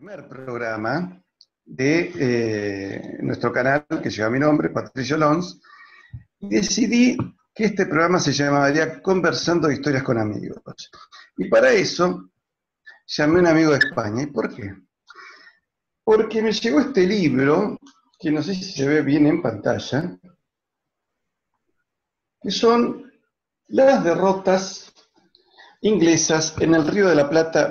primer programa de nuestro canal, que lleva mi nombre, Patricio Lons, y decidí que este programa se llamaría Conversando Historias con Amigos. Y para eso llamé a un amigo de España. ¿Y por qué? Porque me llegó este libro, que no sé si se ve bien en pantalla, que son las derrotas inglesas en el Río de la Plata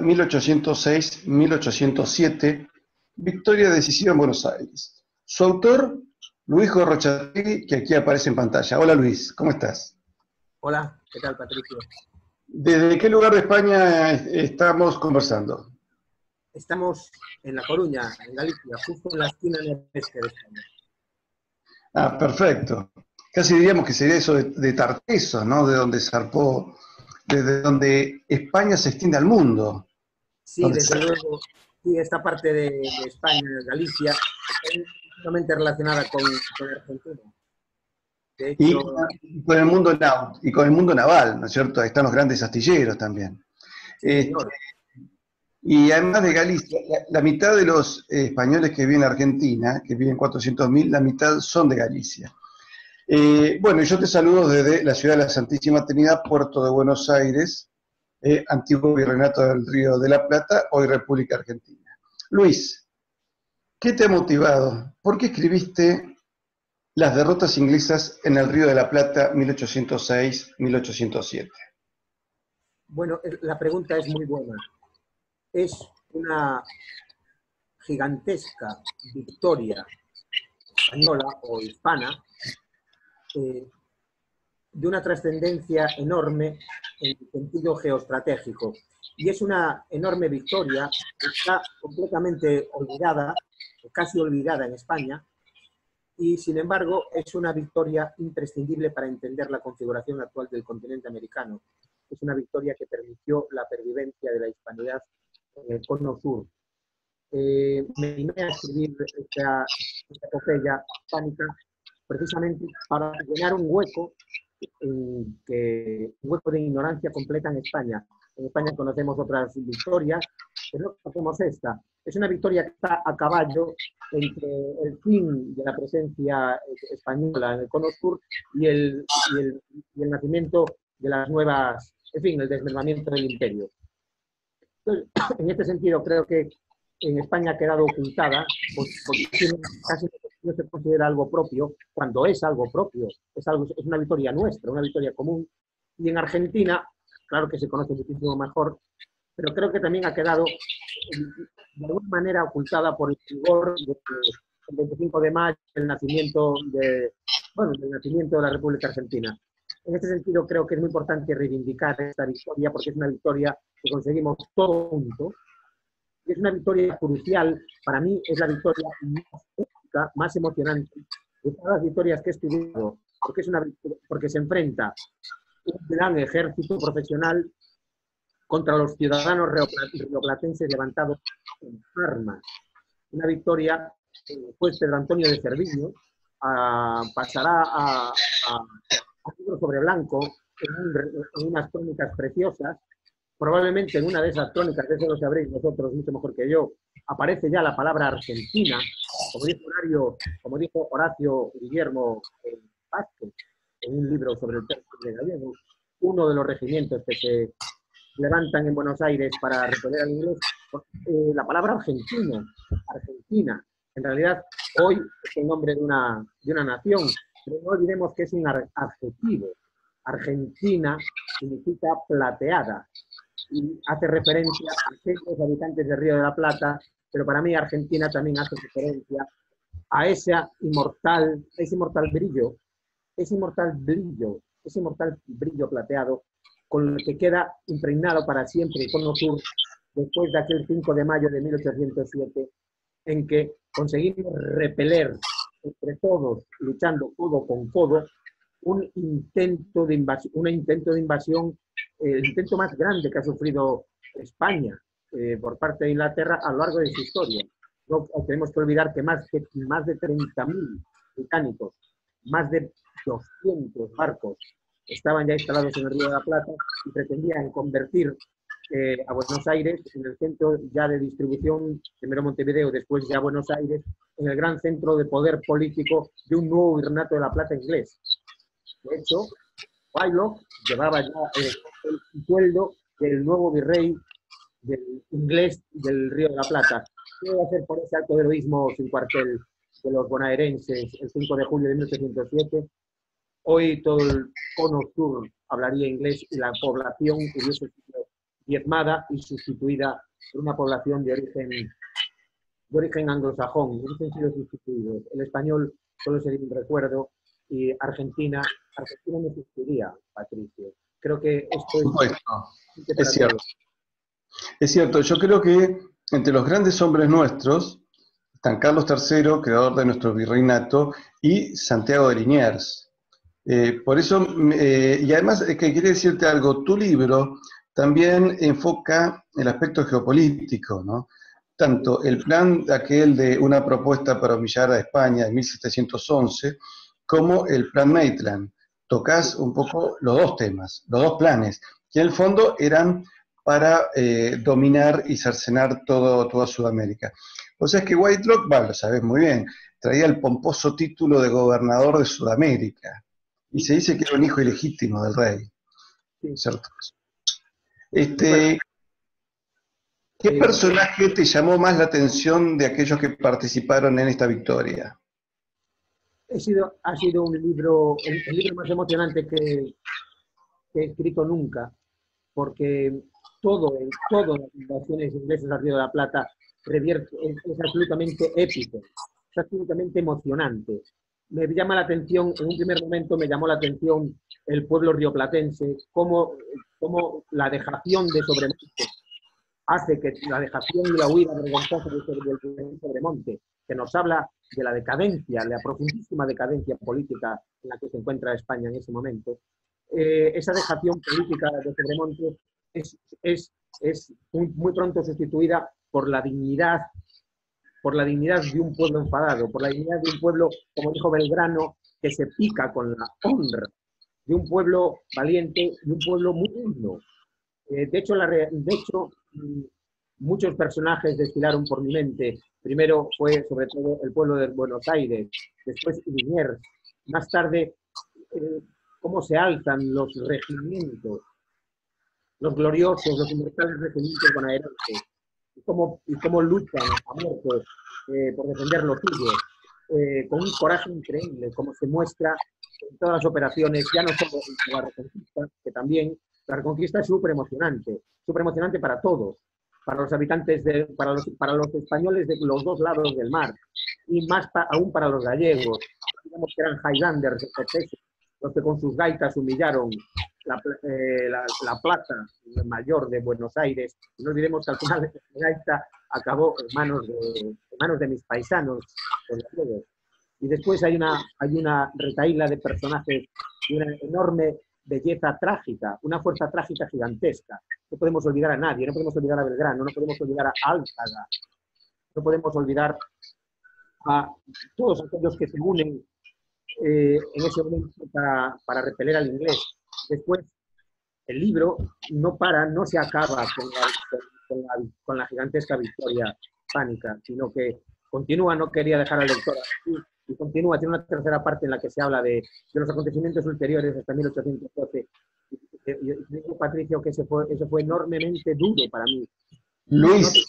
1806-1807, victoria decisiva en Buenos Aires. Su autor, Luis Gorrochategui, que aquí aparece en pantalla. Hola Luis, ¿cómo estás? Hola, ¿qué tal, Patricio? ¿Desde qué lugar de España estamos conversando? Estamos en La Coruña, en Galicia, justo en la esquina noroeste de España. Ah, perfecto. Casi diríamos que sería eso de Tartesos, ¿no? De donde zarpó, desde donde España se extiende al mundo. Sí, desde luego, sí, esta parte de España, Galicia, está íntimamente relacionada con Argentina. De Y hecho, con el mundo y con el mundo naval, ¿no es cierto? Ahí están los grandes astilleros también. sí, señor. Y además de Galicia, la mitad de los españoles que viven en Argentina, que viven 400.000, la mitad son de Galicia. Bueno, yo te saludo desde la ciudad de la Santísima Trinidad, Puerto de Buenos Aires, antiguo virreinato del Río de la Plata, hoy República Argentina. Luis, ¿qué te ha motivado? ¿Por qué escribiste Las derrotas inglesas en el Río de la Plata 1806-1807? Bueno, la pregunta es muy buena. Es una gigantesca victoria española o hispana de una trascendencia enorme en el sentido geoestratégico. Y es una enorme victoria que está completamente olvidada, casi olvidada en España, y sin embargo es una victoria imprescindible para entender la configuración actual del continente americano. Es una victoria que permitió la pervivencia de la hispanidad en el cono sur. Me animé a escribir esta epopeya hispánica precisamente para llenar un hueco un hueco de ignorancia completa en España. En España conocemos otras victorias, pero no conocemos esta. Es una victoria que está a caballo entre el fin de la presencia española en el cono sur y el nacimiento de las nuevas, en fin, el desmembramiento del imperio. Entonces, en este sentido, creo que en España ha quedado ocultada, porque casi no se considera algo propio, cuando es algo propio, es una victoria nuestra, una victoria común. Y en Argentina, claro que se conoce muchísimo mejor, pero creo que también ha quedado de alguna manera ocultada por el rigor del 25 de mayo, el nacimiento del nacimiento de la República Argentina. En este sentido, creo que es muy importante reivindicar esta victoria, porque es una victoria que conseguimos todos juntos. Es una victoria crucial, para mí es la victoria más épica, más emocionante de todas las victorias que he estudiado, porque se enfrenta un gran ejército profesional contra los ciudadanos rioplatenses levantados en armas. Una victoria que después Pedro Antonio de Cerviño pasará a negro sobre blanco en unas crónicas preciosas. Probablemente en una de esas crónicas, de eso lo sabréis vosotros mucho mejor que yo, aparece ya la palabra Argentina, como dijo Horacio Guillermo Vázquez, en un libro sobre el texto de gallego, uno de los regimientos que se levantan en Buenos Aires para repeler al inglés, la palabra Argentina. En realidad, hoy es el nombre de una nación, pero no olvidemos que es un adjetivo. Argentina significa plateada, y hace referencia a aquellos habitantes del Río de la Plata, pero para mí Argentina también hace referencia a ese inmortal brillo, ese inmortal brillo plateado con el que queda impregnado para siempre el cono sur después de aquel 5 de mayo de 1807, en que conseguimos repeler entre todos, luchando codo con codo, un intento de invasión, el intento más grande que ha sufrido España por parte de Inglaterra a lo largo de su historia. No tenemos que olvidar que más de 30.000 británicos, más de 200 barcos estaban ya instalados en el Río de la Plata y pretendían convertir a Buenos Aires, en el centro ya de distribución, primero Montevideo, después ya Buenos Aires, en el gran centro de poder político de un nuevo virreinato de la Plata inglés. De hecho, Wycliffe llevaba ya el sueldo del nuevo virrey del inglés del Río de la Plata. ¿Qué va a hacer por ese acto de heroísmo sin cuartel de los bonaerenses el 5 de julio de 1807? Hoy todo el cono sur hablaría inglés y la población hubiese sido diezmada y sustituida por una población de origen anglosajón, hubiesen sido sustituidos. El español solo sería un recuerdo y Argentina no existiría, Patricio. Creo que esto es cierto. Es cierto, yo creo que entre los grandes hombres nuestros están Carlos III, creador de nuestro virreinato, y Santiago de Liniers. Por eso, y además, que quería decirte algo, tu libro también enfoca el aspecto geopolítico, ¿no? Tanto el plan aquel de una propuesta para humillar a España en 1711, como el plan Maitland. Tocas un poco los dos temas, los dos planes, que en el fondo eran para dominar y cercenar toda Sudamérica. O sea, es que Whitelock, lo sabes muy bien, traía el pomposo título de gobernador de Sudamérica. Y se dice que era un hijo ilegítimo del rey. Sí. ¿Cierto? ¿Qué personaje te llamó más la atención de aquellos que participaron en esta victoria? Ha sido un libro, el libro más emocionante que he escrito nunca, porque todo las invasiones inglesas al Río de la Plata es absolutamente épico, es absolutamente emocionante. Me llama la atención, en un primer momento me llamó la atención el pueblo rioplatense, cómo la dejación de Sobremonte hace que la dejación y la huida vergonzosa del Sobremonte, que nos habla de la decadencia, la profundísima decadencia política en la que se encuentra España en ese momento, esa dejación política de Sobremonte es muy pronto sustituida por la dignidad de un pueblo enfadado, por la dignidad de un pueblo, como dijo Belgrano, que se pica con la honra, de un pueblo valiente, de un pueblo muy digno. De hecho, muchos personajes desfilaron por mi mente. Primero fue, sobre todo, el pueblo de Buenos Aires, después Liniers, más tarde, cómo se alzan los regimientos, los gloriosos, los inmortales regimientos bonaerenses, y cómo luchan a muerte por defender lo suyo, con un coraje increíble, como se muestra en todas las operaciones, ya no solo en la Reconquista, que también la Reconquista es súper emocionante para todos, para los habitantes, para los españoles de los dos lados del mar, y más aún para los gallegos, digamos que eran Highlanders escoceses, los que con sus gaitas humillaron la plaza mayor de Buenos Aires. Y no olvidemos que al final la gaita acabó en manos de mis paisanos, los gallegos. Y después hay una retahíla de personajes de una enorme belleza trágica, una fuerza trágica gigantesca. No podemos olvidar a nadie, no podemos olvidar a Belgrano, no podemos olvidar a Álzaga, no podemos olvidar a todos aquellos que se unen en ese momento para repeler al inglés. Después, el libro no se acaba con la gigantesca victoria hispánica, sino que continúa, no quería dejar al lector así, y continúa, tiene una tercera parte en la que se habla de los acontecimientos ulteriores hasta 1812. Y digo, Patricio, que eso fue enormemente duro para mí. Luis,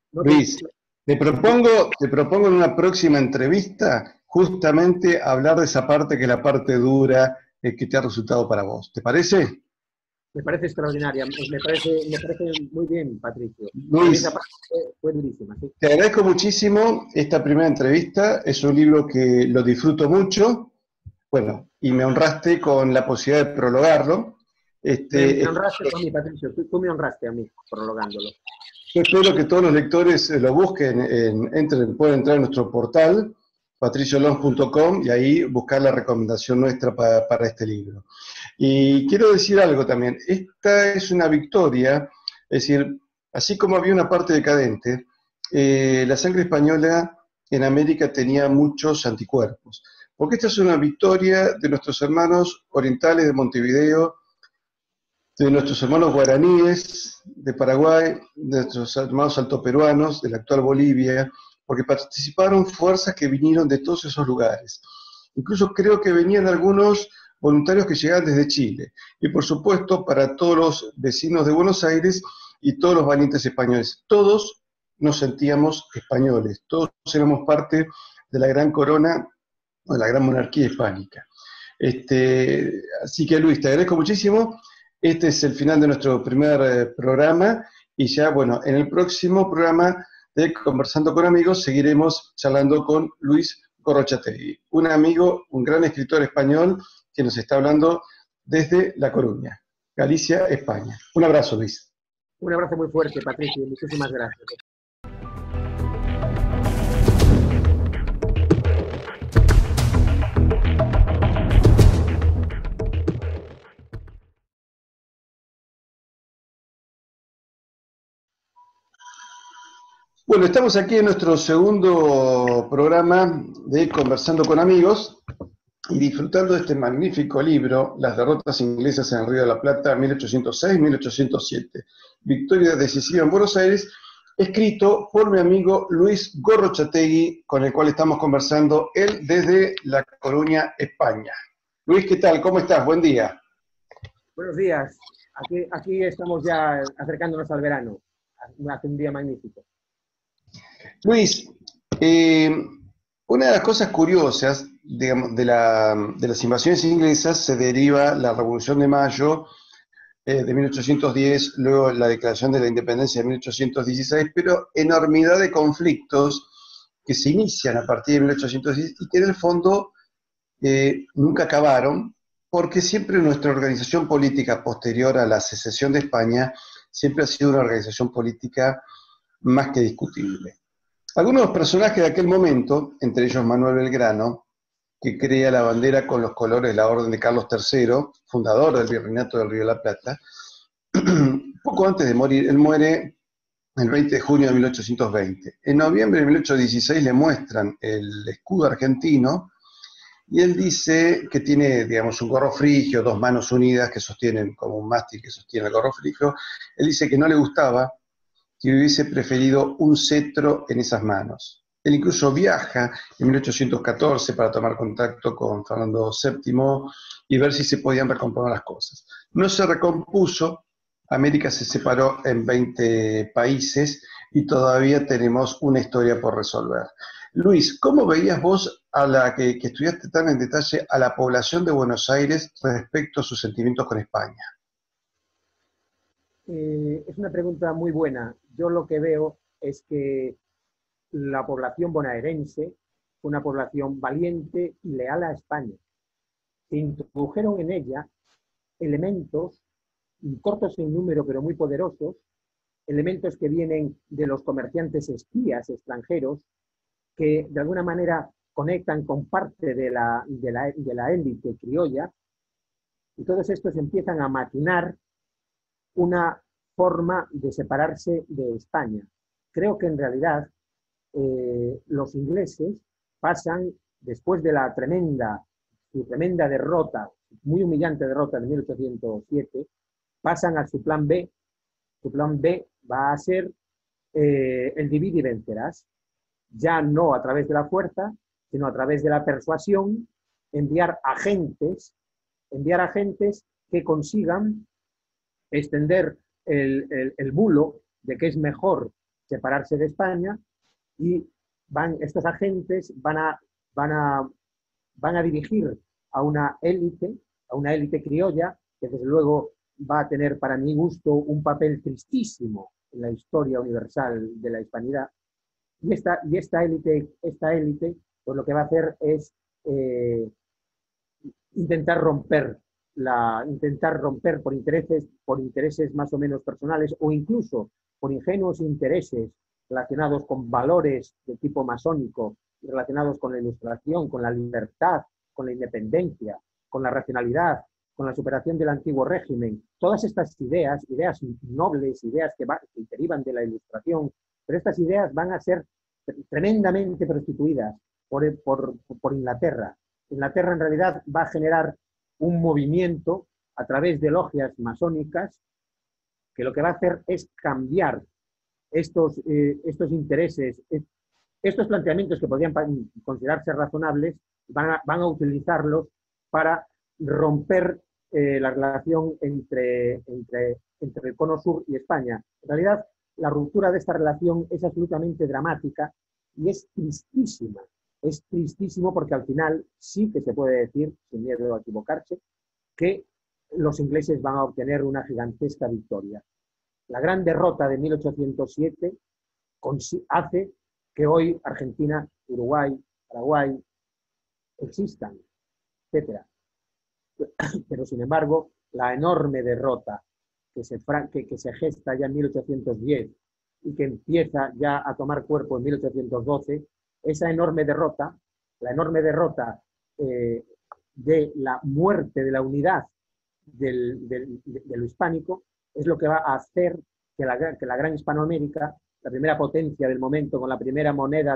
te propongo en una próxima entrevista justamente hablar de esa parte que es la parte dura que te ha resultado para vos. ¿Te parece? Me parece extraordinaria, me parece muy bien, Patricio. Luis, esa parte fue durísima. ¿Sí? Te agradezco muchísimo esta primera entrevista. Es un libro que lo disfruto mucho. Bueno, y me honraste con la posibilidad de prologarlo. Me honraste a mí, Patricio. Tú me honraste a mí prologándolo. Yo espero que todos los lectores lo busquen, pueden entrar en nuestro portal, patriciolons.com, y ahí buscar la recomendación nuestra para este libro. Y quiero decir algo también, esta es una victoria, es decir, así como había una parte decadente, la sangre española en América tenía muchos anticuerpos, porque esta es una victoria de nuestros hermanos orientales de Montevideo, de nuestros hermanos guaraníes de Paraguay, de nuestros hermanos altoperuanos de la actual Bolivia, porque participaron fuerzas que vinieron de todos esos lugares. Incluso creo que venían algunos voluntarios que llegaban desde Chile. Y por supuesto, para todos los vecinos de Buenos Aires y todos los valientes españoles. Todos nos sentíamos españoles, todos éramos parte de la gran corona o de la gran monarquía hispánica. Así que Luis, te agradezco muchísimo. Este es el final de nuestro primer programa y ya, bueno, en el próximo programa de Conversando con Amigos seguiremos charlando con Luis Gorrochategui, un amigo, un gran escritor español que nos está hablando desde La Coruña, Galicia, España. Un abrazo, Luis. Un abrazo muy fuerte, Patricio. Muchísimas gracias. Bueno, estamos aquí en nuestro segundo programa de Conversando con Amigos y disfrutando de este magnífico libro, Las derrotas inglesas en el Río de la Plata, 1806-1807, Victoria decisiva en Buenos Aires, escrito por mi amigo Luis Gorrochategui, con el cual estamos conversando, él desde La Coruña, España. Luis, ¿qué tal? ¿Cómo estás? Buen día. Buenos días. Aquí estamos ya acercándonos al verano. Hace un día magnífico. Luis, una de las cosas curiosas, digamos, de las invasiones inglesas se deriva la Revolución de Mayo de 1810, luego la Declaración de la Independencia de 1816, pero enormidad de conflictos que se inician a partir de 1810 y que en el fondo nunca acabaron, porque siempre nuestra organización política posterior a la secesión de España siempre ha sido una organización política más que discutible. Algunos personajes de aquel momento, entre ellos Manuel Belgrano, que crea la bandera con los colores de la Orden de Carlos III, fundador del Virreinato del Río de la Plata, poco antes de morir, él muere el 20 de junio de 1820. En noviembre de 1816 le muestran el escudo argentino y él dice que tiene, digamos, un gorro frigio, dos manos unidas que sostienen como un mástil que sostiene el gorro frigio. Él dice que no le gustaba, que hubiese preferido un cetro en esas manos. Él incluso viaja en 1814 para tomar contacto con Fernando VII y ver si se podían recomponer las cosas. No se recompuso, América se separó en 20 países y todavía tenemos una historia por resolver. Luis, ¿cómo veías vos a la que estudiaste tan en detalle a la población de Buenos Aires respecto a sus sentimientos con España? Es una pregunta muy buena. Yo lo que veo es que la población bonaerense fue una población valiente y leal a España. Se introdujeron en ella elementos cortos en número pero muy poderosos, elementos que vienen de los comerciantes espías extranjeros que de alguna manera conectan con parte de la élite criolla, y todos estos empiezan a maquinar una forma de separarse de España. Creo que en realidad los ingleses pasan, después de su tremenda derrota, muy humillante derrota de 1807, pasan a su plan B. Su plan B va a ser el divide y vencerás. Ya no a través de la fuerza, sino a través de la persuasión, enviar agentes que consigan extender el bulo de que es mejor separarse de España, y estos agentes van a dirigir a una élite criolla que desde luego va a tener, para mi gusto, un papel tristísimo en la historia universal de la hispanidad. Y esta élite, pues lo que va a hacer es intentar romper por intereses más o menos personales, o incluso por ingenuos intereses relacionados con valores de tipo masónico, relacionados con la Ilustración, con la libertad, con la independencia, con la racionalidad, con la superación del antiguo régimen. Todas estas ideas nobles, ideas que derivan de la Ilustración, pero estas ideas van a ser tremendamente prostituidas por Inglaterra. Inglaterra en realidad va a generar un movimiento a través de logias masónicas, que lo que va a hacer es cambiar estos intereses, estos planteamientos que podrían considerarse razonables, van a utilizarlos para romper la relación entre el cono sur y España. En realidad, la ruptura de esta relación es absolutamente dramática y es tristísima. Es tristísimo porque al final sí que se puede decir, sin miedo a equivocarse, que los ingleses van a obtener una gigantesca victoria. La gran derrota de 1807 hace que hoy Argentina, Uruguay, Paraguay existan, etc. Pero sin embargo, la enorme derrota que se gesta ya en 1810 y que empieza ya a tomar cuerpo en 1812, esa enorme derrota, la enorme derrota de la muerte de la unidad de lo hispánico, es lo que va a hacer que la gran Hispanoamérica, la primera potencia del momento, con la primera moneda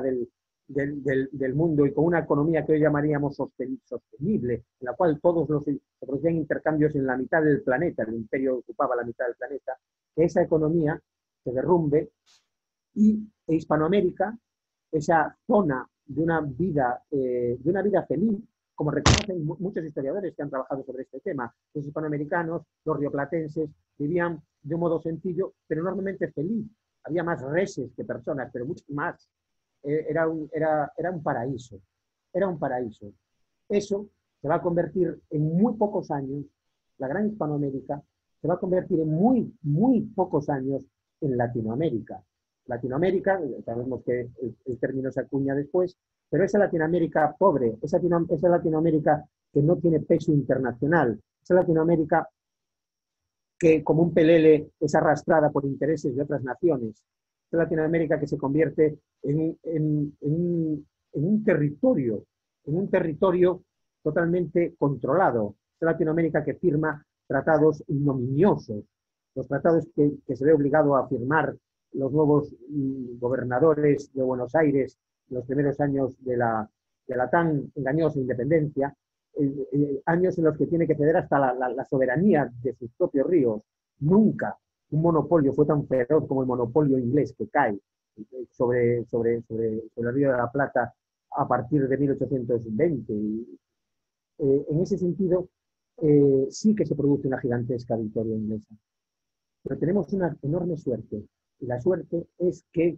del mundo y con una economía que hoy llamaríamos sostenible, en la cual se producían intercambios en la mitad del planeta, el imperio ocupaba la mitad del planeta, que esa economía se derrumbe y Hispanoamérica, esa zona de una vida feliz, como reconocen muchos historiadores que han trabajado sobre este tema. Los hispanoamericanos, los rioplatenses, vivían de un modo sencillo, pero enormemente feliz. Había más reses que personas, pero mucho más. Era un paraíso. Era un paraíso. Eso se va a convertir en muy pocos años, la gran Hispanoamérica, se va a convertir en muy, muy pocos años en Latinoamérica. Latinoamérica, sabemos que el término se acuña después, pero esa Latinoamérica pobre, esa Latinoamérica que no tiene peso internacional, esa Latinoamérica que como un pelele es arrastrada por intereses de otras naciones, esa Latinoamérica que se convierte en un territorio totalmente controlado, esa Latinoamérica que firma tratados ignominiosos, los tratados que se ve obligado a firmar los nuevos gobernadores de Buenos Aires en los primeros años de la tan engañosa independencia, años en los que tiene que ceder hasta la soberanía de sus propios ríos. Nunca un monopolio fue tan feroz como el monopolio inglés que cae sobre el río de la Plata a partir de 1820. En ese sentido, sí que se produce una gigantesca victoria inglesa. Pero tenemos una enorme suerte. Y la suerte es que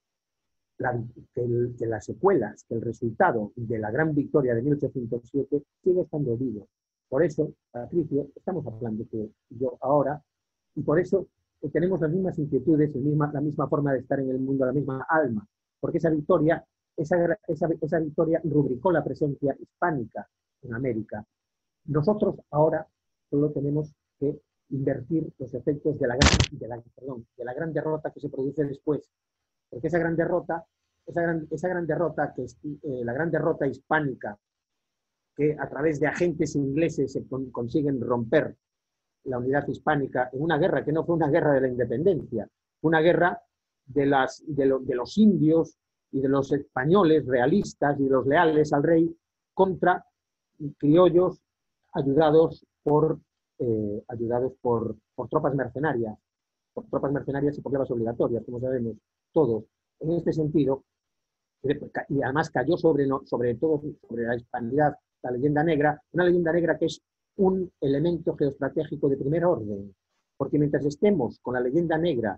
las secuelas, que el resultado de la gran victoria de 1807 sigue estando vivo. Por eso, Patricio, estamos hablando tú y yo ahora, y por eso tenemos las mismas inquietudes, la misma forma de estar en el mundo, la misma alma, porque esa victoria rubricó la presencia hispánica en América. Nosotros ahora solo tenemos que invertir los efectos de la gran derrota que se produce después, porque esa gran derrota que es la gran derrota hispánica, que a través de agentes ingleses se consiguen romper la unidad hispánica en una guerra que no fue una guerra de la independencia, fue una guerra de los indios y de los españoles realistas y de los leales al rey contra criollos ayudados por tropas mercenarias y por levas obligatorias, como sabemos todos. En este sentido, y además cayó sobre la hispanidad la leyenda negra, una leyenda negra que es un elemento geoestratégico de primer orden, porque mientras estemos con la leyenda negra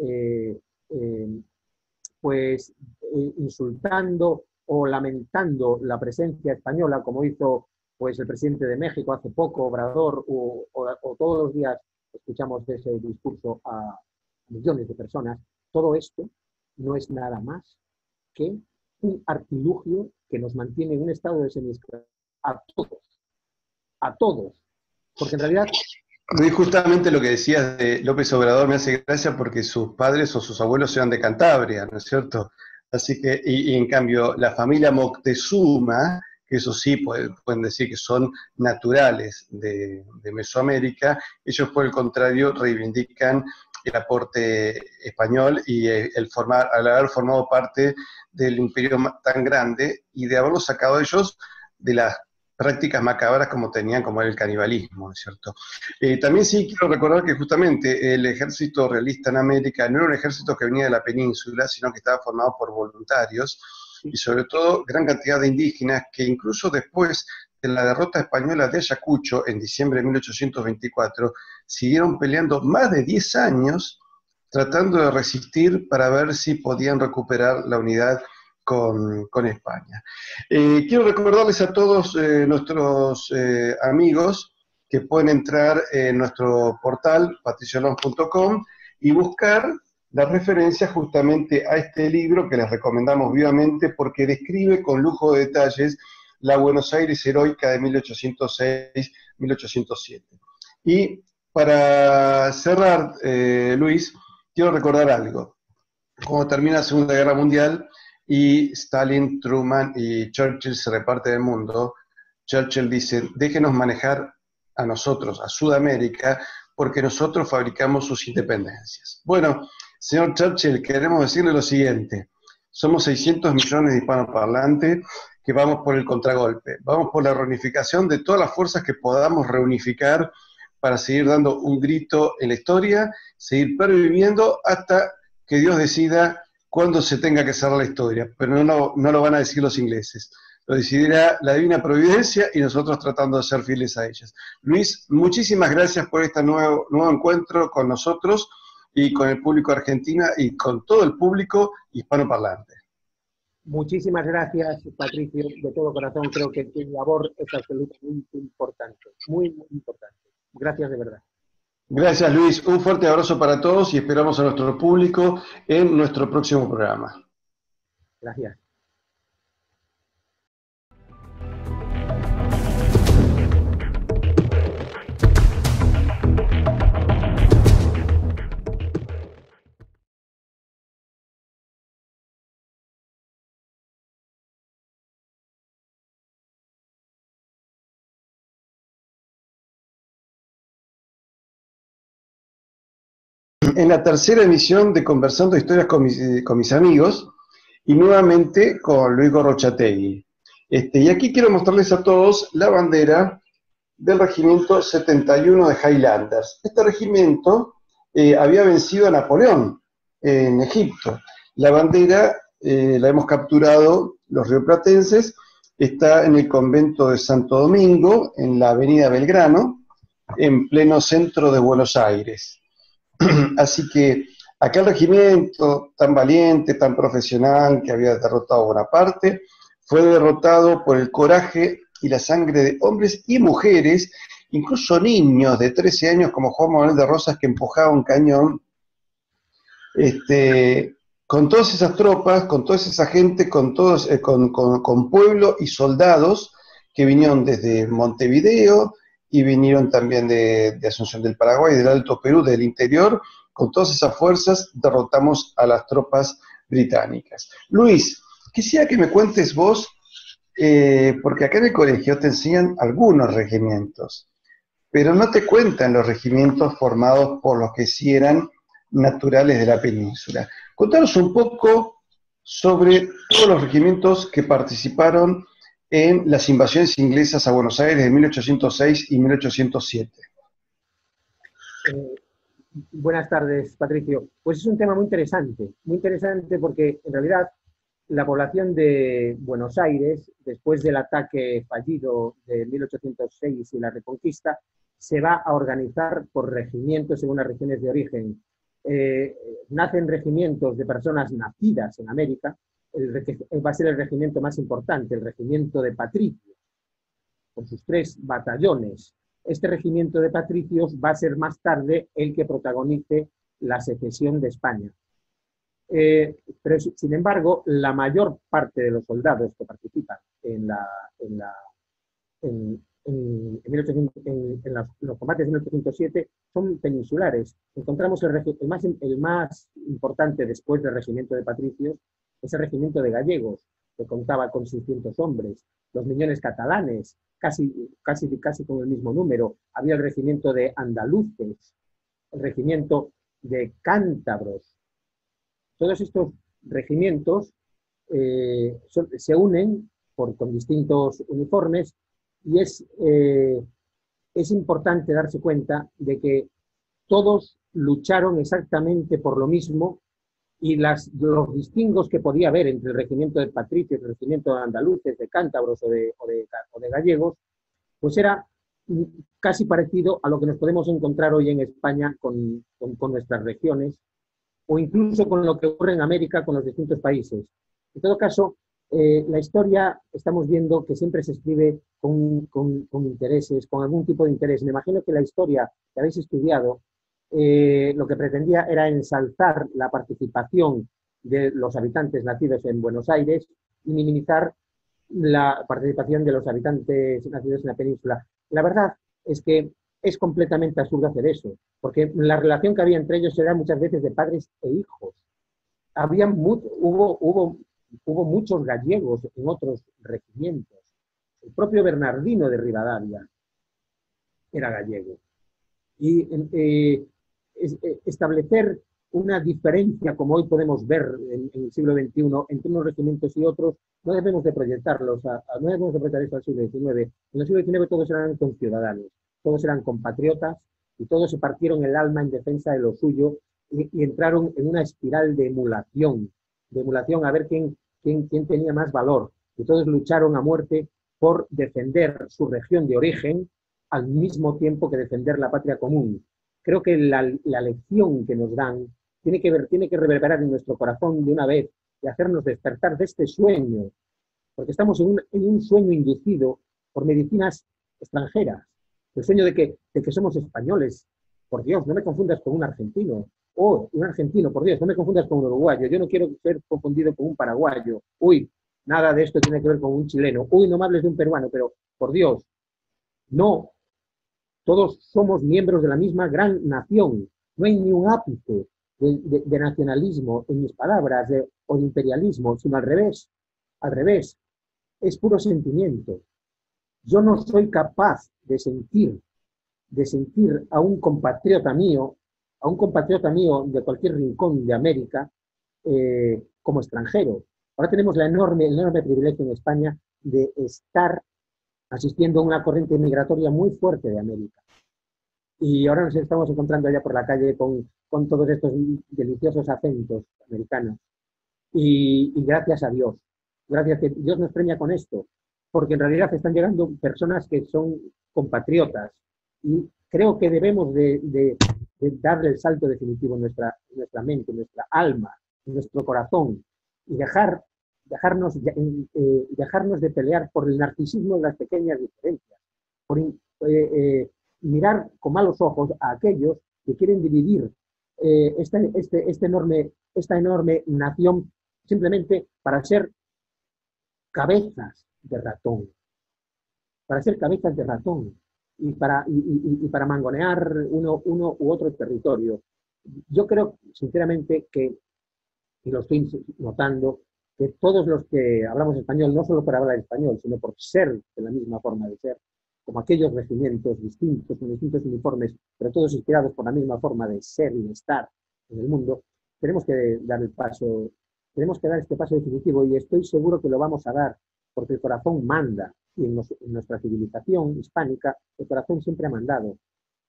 insultando o lamentando la presencia española, como hizo pues el presidente de México hace poco, Obrador, o todos los días escuchamos ese discurso a millones de personas, todo esto no es nada más que un artilugio que nos mantiene en un estado de semiesclavitud a todos, porque en realidad... Y justamente lo que decías de López Obrador me hace gracia porque sus padres o sus abuelos eran de Cantabria, ¿no es cierto? Así que, y en cambio, la familia Moctezuma, que eso sí pueden decir que son naturales de Mesoamérica, ellos por el contrario reivindican el aporte español y al haber formado parte del imperio tan grande y de haberlos sacado ellos de las prácticas macabras como tenían, como era el canibalismo, ¿no es cierto? También sí quiero recordar que justamente el ejército realista en América no era un ejército que venía de la península, sino que estaba formado por voluntarios y sobre todo gran cantidad de indígenas que incluso después de la derrota española de Ayacucho en diciembre de 1824 siguieron peleando más de 10 años tratando de resistir para ver si podían recuperar la unidad con España. Quiero recordarles a todos nuestros amigos que pueden entrar en nuestro portal patriciolon.com y buscar la referencia justamente a este libro que les recomendamos vivamente porque describe con lujo de detalles la Buenos Aires heroica de 1806-1807. Y para cerrar, Luis, quiero recordar algo. Cuando termina la Segunda Guerra Mundial y Stalin, Truman y Churchill se reparten el mundo, Churchill dice, déjenos manejar a nosotros, a Sudamérica, porque nosotros fabricamos sus independencias. Bueno, señor Churchill, queremos decirle lo siguiente. Somos 600 millones de hispanoparlantes que vamos por el contragolpe, vamos por la reunificación de todas las fuerzas que podamos reunificar para seguir dando un grito en la historia, seguir perviviendo hasta que Dios decida cuándo se tenga que cerrar la historia, pero no lo van a decir los ingleses. Lo decidirá la divina providencia y nosotros tratando de ser fieles a ellas. Luis, muchísimas gracias por este nuevo encuentro con nosotros y con el público argentino y con todo el público hispanoparlante. Muchísimas gracias, Patricio, de todo corazón. Creo que tu labor es absolutamente importante, muy, muy importante. Gracias de verdad. Gracias, Luis. Un fuerte abrazo para todos y esperamos a nuestro público en nuestro próximo programa. Gracias. En la tercera emisión de Conversando Historias con mis amigos y nuevamente con Luis Gorrochategui. Y aquí quiero mostrarles a todos la bandera del regimiento 71 de Highlanders. Este regimiento había vencido a Napoleón en Egipto. La bandera la hemos capturado los rioplatenses, está en el convento de Santo Domingo, en la avenida Belgrano, en pleno centro de Buenos Aires. Así que aquel regimiento tan valiente, tan profesional, que había derrotado a Bonaparte, fue derrotado por el coraje y la sangre de hombres y mujeres, incluso niños de 13 años como Juan Manuel de Rosas, que empujaba un cañón, con todas esas tropas, con toda esa gente, con pueblo y soldados que vinieron desde Montevideo, y vinieron también de Asunción del Paraguay, del Alto Perú, del interior. Con todas esas fuerzas derrotamos a las tropas británicas. Luis, quisiera que me cuentes vos, porque acá en el colegio te enseñan algunos regimientos, pero no te cuentan los regimientos formados por los que sí eran naturales de la península. Contanos un poco sobre todos los regimientos que participaron en las invasiones inglesas a Buenos Aires de 1806 y 1807. Buenas tardes, Patricio. Pues es un tema muy interesante porque en realidad la población de Buenos Aires, después del ataque fallido de 1806 y la Reconquista, se va a organizar por regimientos según las regiones de origen. Nacen regimientos de personas nacidas en América. Va a ser el regimiento más importante, el regimiento de patricios, con sus 3 batallones. Este regimiento de patricios va a ser más tarde el que protagonice la secesión de España. Pero, sin embargo, la mayor parte de los soldados que participan en los combates de 1807 son peninsulares. Encontramos el más importante después del regimiento de patricios, es el regimiento de gallegos, que contaba con 600 hombres, los miñones catalanes, casi con el mismo número. Había el regimiento de andaluces, el regimiento de cántabros. Todos estos regimientos se unen con distintos uniformes y es importante darse cuenta de que todos lucharon exactamente por lo mismo y los distingos que podía haber entre el regimiento de patricios, el regimiento de andaluces, de cántabros o de gallegos, pues era casi parecido a lo que nos podemos encontrar hoy en España con nuestras regiones, o incluso con lo que ocurre en América con los distintos países. En todo caso, la historia estamos viendo que siempre se escribe con intereses, con algún tipo de interés. Me imagino que la historia que habéis estudiado lo que pretendía era ensalzar la participación de los habitantes nacidos en Buenos Aires y minimizar la participación de los habitantes nacidos en la península. La verdad es que es completamente absurdo hacer eso, porque la relación que había entre ellos era muchas veces de padres e hijos. Hubo muchos gallegos en otros regimientos. El propio Bernardino de Rivadavia era gallego. Y establecer una diferencia, como hoy podemos ver en el siglo XXI, entre unos regimientos y otros, no debemos de proyectarlos, no debemos de proyectar eso al siglo XIX. En el siglo XIX todos eran conciudadanos, todos eran compatriotas y todos se partieron el alma en defensa de lo suyo y entraron en una espiral de emulación a ver quién tenía más valor. Y todos lucharon a muerte por defender su región de origen al mismo tiempo que defender la patria común. Creo que la lección que nos dan tiene que reverberar en nuestro corazón de una vez y hacernos despertar de este sueño, porque estamos en un sueño inducido por medicinas extranjeras. El sueño de que somos españoles. Por Dios, no me confundas con un argentino. Oh, un argentino, por Dios, no me confundas con un uruguayo. Yo no quiero ser confundido con un paraguayo. Uy, nada de esto tiene que ver con un chileno. Uy, no me hables de un peruano, pero por Dios, no. Todos somos miembros de la misma gran nación. No hay ni un ápice de nacionalismo en mis palabras o de imperialismo, sino al revés. Al revés. Es puro sentimiento. Yo no soy capaz de sentir a un compatriota mío de cualquier rincón de América como extranjero. Ahora tenemos el enorme privilegio en España de estar asistiendo a una corriente migratoria muy fuerte de América. Y ahora nos estamos encontrando allá por la calle con todos estos deliciosos acentos americanos. Y gracias a Dios. Gracias que Dios nos premia con esto. Porque en realidad están llegando personas que son compatriotas. Y creo que debemos de darle el salto definitivo en nuestra mente, en nuestra alma, en nuestro corazón. Y dejarnos de pelear por el narcisismo de las pequeñas diferencias, por mirar con malos ojos a aquellos que quieren dividir esta enorme nación simplemente para ser cabezas de ratón, y para mangonear uno u otro territorio. Yo creo sinceramente y lo estoy notando, que todos los que hablamos español, no solo por hablar español, sino por ser de la misma forma de ser, como aquellos regimientos distintos, con distintos uniformes, pero todos inspirados por la misma forma de ser y de estar en el mundo, tenemos que dar este paso definitivo, y estoy seguro que lo vamos a dar, porque el corazón manda, y en nuestra civilización hispánica, el corazón siempre ha mandado.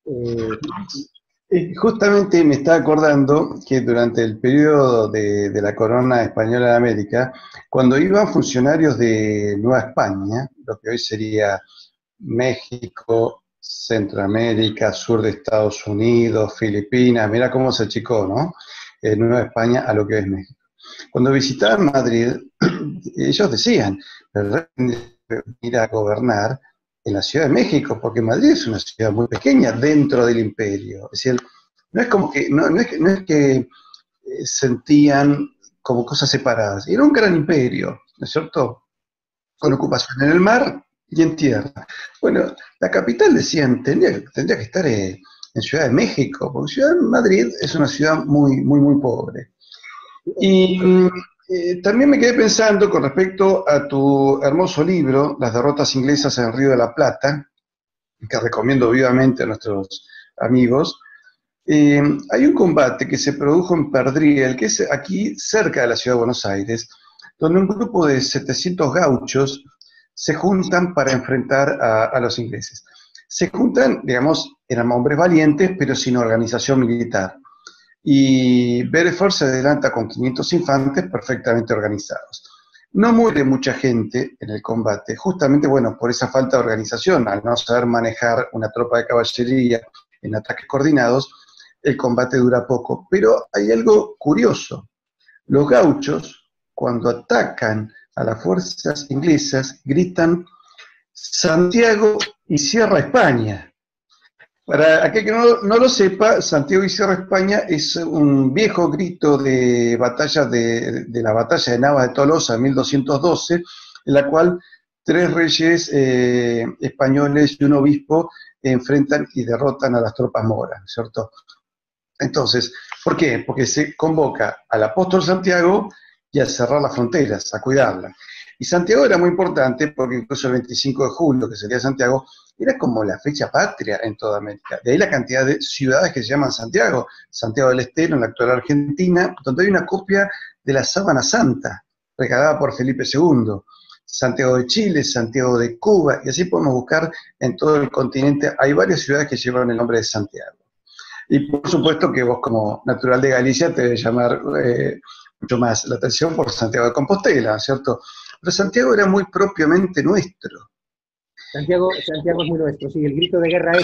Justamente me está acordando que durante el periodo de la corona española de América, cuando iban funcionarios de Nueva España, lo que hoy sería México, Centroamérica, sur de Estados Unidos, Filipinas, mira cómo se achicó, ¿no? Nueva España a lo que es México. Cuando visitaban Madrid, ellos decían, ir a gobernar en la Ciudad de México, porque Madrid es una ciudad muy pequeña dentro del imperio. Es decir, no es como que, no es que sentían como cosas separadas. Era un gran imperio, ¿no es cierto? Con ocupación en el mar y en tierra. Bueno, la capital, decían, tendría que estar en Ciudad de México, porque Ciudad de Madrid es una ciudad muy pobre. Y también me quedé pensando con respecto a tu hermoso libro, Las derrotas inglesas en el Río de la Plata, que recomiendo vivamente a nuestros amigos. Hay un combate que se produjo en Perdriel, que es aquí cerca de la ciudad de Buenos Aires, donde un grupo de 700 gauchos se juntan para enfrentar a los ingleses. Se juntan, digamos, eran hombres valientes, pero sin organización militar. Y Bedford se adelanta con 500 infantes perfectamente organizados. No muere mucha gente en el combate, justamente, bueno, por esa falta de organización, al no saber manejar una tropa de caballería en ataques coordinados, el combate dura poco. Pero hay algo curioso. Los gauchos, cuando atacan a las fuerzas inglesas, gritan Santiago y Cierra España. Para aquel que no lo sepa, Santiago y Cierra España es un viejo grito de batalla de la batalla de Navas de Tolosa en 1212, en la cual 3 reyes españoles y un obispo enfrentan y derrotan a las tropas moras, ¿cierto? Entonces, ¿por qué? Porque se convoca al apóstol Santiago y a cerrar las fronteras, a cuidarlas. Y Santiago era muy importante porque incluso el 25 de julio, que sería Santiago, era como la fecha patria en toda América. De ahí la cantidad de ciudades que se llaman Santiago. Santiago del Estero, en la actual Argentina, donde hay una copia de la Sábana Santa, regalada por Felipe II. Santiago de Chile, Santiago de Cuba, y así podemos buscar en todo el continente. Hay varias ciudades que llevan el nombre de Santiago. Y por supuesto que vos, como natural de Galicia, te debe llamar mucho más la atención por Santiago de Compostela, ¿cierto? Pero Santiago era muy propiamente nuestro. Santiago es muy nuestro, sí, el grito de guerra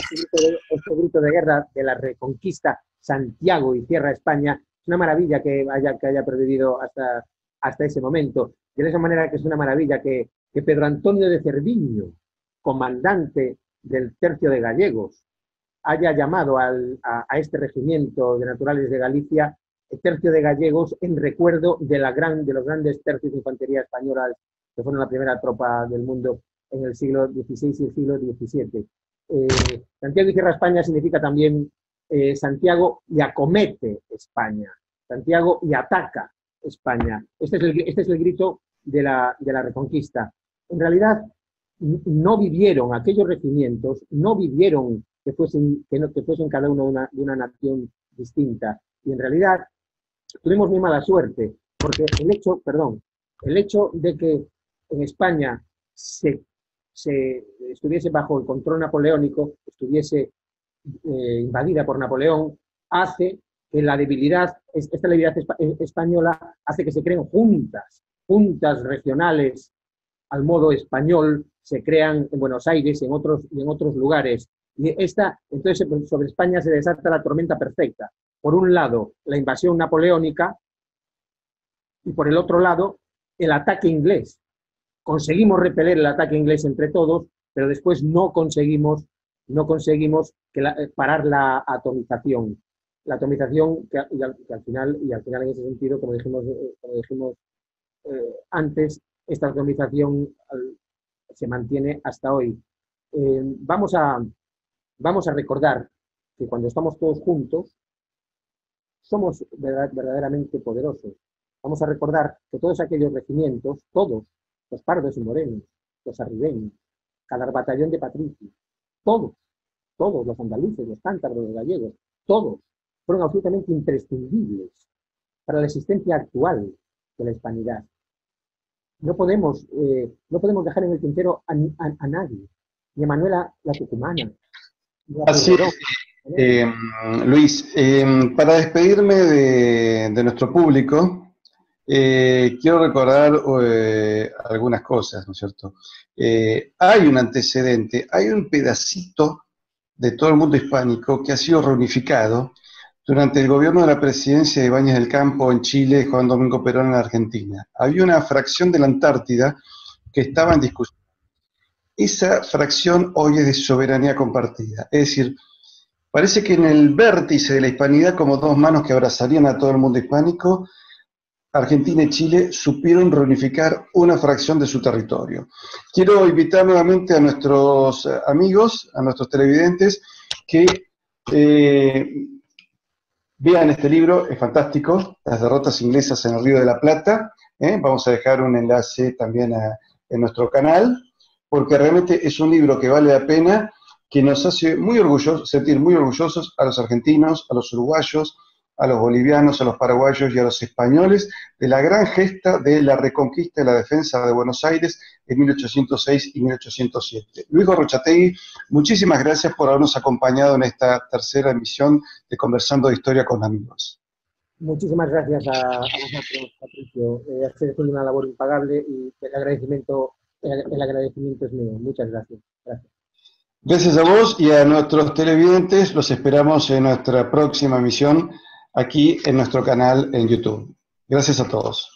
este grito de guerra de la Reconquista, Santiago y Cierra España, es una maravilla que haya perdido hasta ese momento. De esa manera que es una maravilla que Pedro Antonio de Cerviño, comandante del Tercio de Gallegos, haya llamado a este regimiento de naturales de Galicia el Tercio de Gallegos en recuerdo de los grandes tercios de infantería española que fueron la primera tropa del mundo en el siglo XVI y el siglo XVII. Santiago y Cierra España significa también Santiago y acomete España, Santiago y ataca España. Este es el grito de la Reconquista. En realidad, no vivieron aquellos regimientos, no vivieron que fuesen cada uno de una nación distinta. Y en realidad tuvimos muy mala suerte, porque el hecho de que en España se estuviese bajo el control napoleónico, estuviese invadida por Napoleón, hace que esta debilidad española hace que se creen juntas regionales al modo español, se crean en Buenos Aires y en otros lugares. Y entonces sobre España se desata la tormenta perfecta. Por un lado, la invasión napoleónica y por el otro lado, el ataque inglés. Conseguimos repeler el ataque inglés entre todos, pero después no conseguimos parar la atomización. La atomización que al final en ese sentido, como dijimos antes, esta atomización se mantiene hasta hoy. Vamos a recordar que cuando estamos todos juntos, somos verdaderamente poderosos. Vamos a recordar que todos aquellos regimientos, todos, los pardos y morenos, los arribeños, cada batallón de patricios, todos, los andaluces, los cántabros, los gallegos, todos, fueron absolutamente imprescindibles para la existencia actual de la hispanidad. No podemos dejar en el tintero a nadie, ni a Manuela la Tucumana. Así es, Luis, para despedirme de nuestro público, quiero recordar algunas cosas, ¿no es cierto? Hay un antecedente, hay un pedacito de todo el mundo hispánico que ha sido reunificado durante el gobierno de la presidencia de Ibáñez del Campo en Chile y Juan Domingo Perón en la Argentina. Había una fracción de la Antártida que estaba en discusión. Esa fracción hoy es de soberanía compartida. Es decir, parece que en el vértice de la hispanidad, como dos manos que abrazarían a todo el mundo hispánico, Argentina y Chile supieron reunificar una fracción de su territorio. Quiero invitar nuevamente a nuestros amigos, a nuestros televidentes, que vean este libro, es fantástico, Las derrotas inglesas en el Río de la Plata. Vamos a dejar un enlace también en nuestro canal, porque realmente es un libro que vale la pena, que nos hace muy orgullosos, sentir muy orgullosos a los argentinos, a los uruguayos, a los bolivianos, a los paraguayos y a los españoles de la gran gesta de la reconquista y la defensa de Buenos Aires en 1806 y 1807. Luis Gorrochategui, muchísimas gracias por habernos acompañado en esta tercera emisión de Conversando de Historia con Amigos. Muchísimas gracias a vosotros, Patricio. Has hecho una labor impagable y el agradecimiento es mío. Muchas gracias. Gracias. Gracias a vos y a nuestros televidentes. Los esperamos en nuestra próxima emisión aquí en nuestro canal en YouTube. Gracias a todos.